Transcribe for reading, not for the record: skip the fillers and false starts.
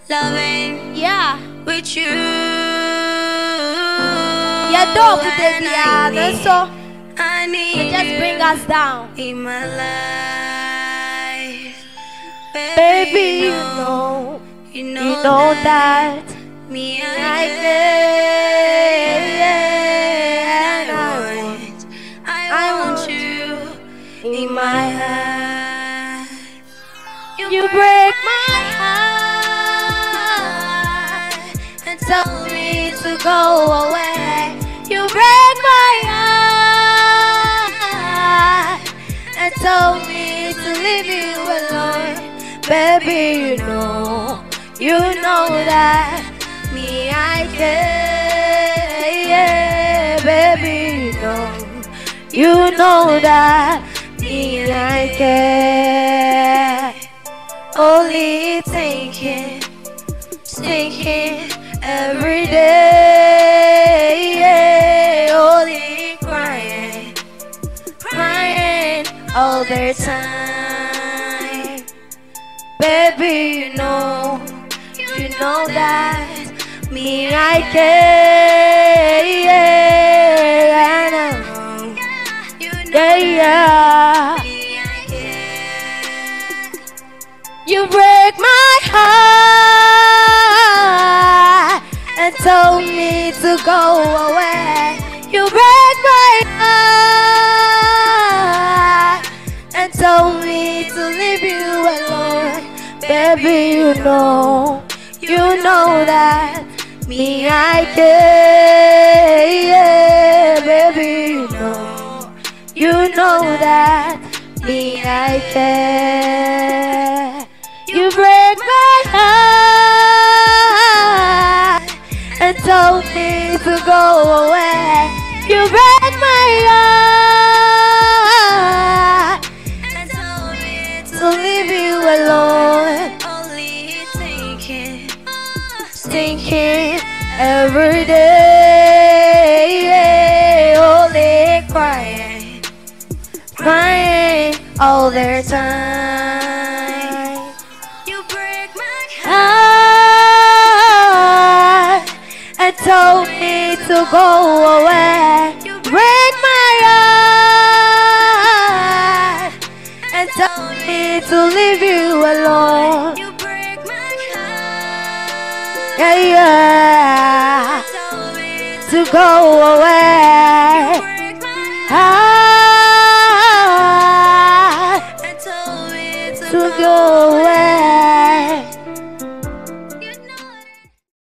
loving with you. Yeah, don't put it behind so I need you just bring us down in my life. Baby, you know that me I want you in my heart. You break my heart and tell me to go away. You break my heart and told me to leave you alone. Baby, you know that me I care. Yeah, baby, you know that me I care. Only thinking every day. Yeah, only crying all the time. Baby, you know that me I care. Yeah, yeah. You break my heart and told me to go away. You break my heart and told me to leave you alone. Baby, you know that me I care. Yeah, baby, you know that me I care. You break my heart and told me to go away. You break my heart and told me to leave you alone. Only thinking every day. Only crying all the time. You break my heart and told me to go away. You break my heart and told me to leave you alone. You break my heart. Yeah, Told me to go away. break my heart.